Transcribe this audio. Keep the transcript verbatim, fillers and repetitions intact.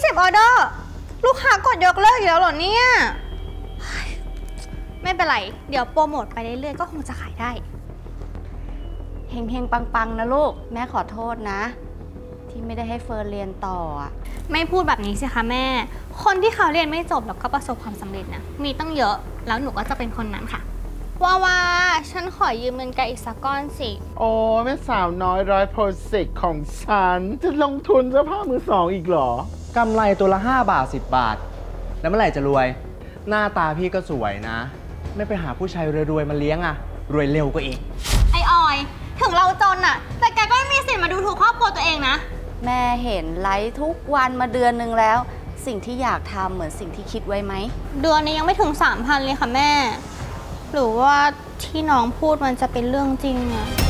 สิบออเดอร์ลูกค้ากดยกเลิกอีกแล้วเหรอเนี่ยไม่เป็นไรเดี๋ยวโปรโมทไปเรื่อยๆก็คงจะขายได้เฮงๆปังๆนะลูกแม่ขอโทษนะที่ไม่ได้ให้เฟิร์นเรียนต่อไม่พูดแบบนี้สิคะแม่คนที่เขาเรียนไม่จบแล้วก็ประสบความสำเร็จนะมีตั้งเยอะแล้วหนูก็จะเป็นคนนั้นค่ะว่าว่าฉันขอยืมเงินแกอีกสักก้อนสิโอ้แม่สาวน้อยร้อยโปรเจกต์ของฉันจะลงทุนเสื้อผ้ามือสองอีกเหรอกำไรตัวละห้าบาทสิบบาทแล้วเมื่อไหร่จะรวยหน้าตาพี่ก็สวยนะไม่ไปหาผู้ชายรวยๆมาเลี้ยงอะรวยเร็วกว่าอีกไอออยถึงเราจนอะแต่แกก็ไม่มีสิทธิ์มาดูถูกครอบครัวตัวเองนะแม่เห็นไลฟ์ทุกวันมาเดือนนึงแล้วสิ่งที่อยากทำเหมือนสิ่งที่คิดไว้ไหมเดือนนี้ยังไม่ถึง สามพัน เลยค่ะแม่หรือว่าที่น้องพูดมันจะเป็นเรื่องจริงอะ